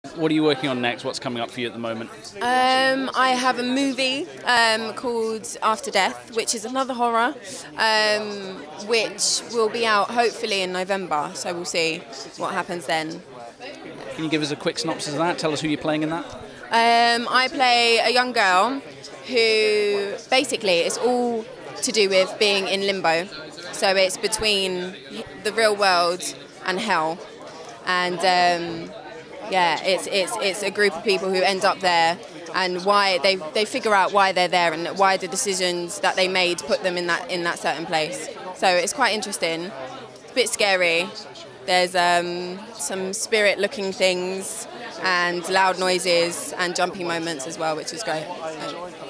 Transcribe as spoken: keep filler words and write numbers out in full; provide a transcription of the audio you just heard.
What are you working on next? What's coming up for you at the moment? Um, I have a movie um, called AfterDeath, which is another horror, um, which will be out hopefully in November, so we'll see what happens then. Can you give us a quick synopsis of that? Tell us who you're playing in that. Um, I play a young girl who basically it's all to do with being in limbo. So it's between the real world and hell. And um, yeah, it's it's it's a group of people who end up there, and why they they figure out why they're there and why the decisions that they made put them in that in that certain place. So it's quite interesting. It's a bit scary. There's um, some spirit-looking things and loud noises and jumpy moments as well, which is great. So.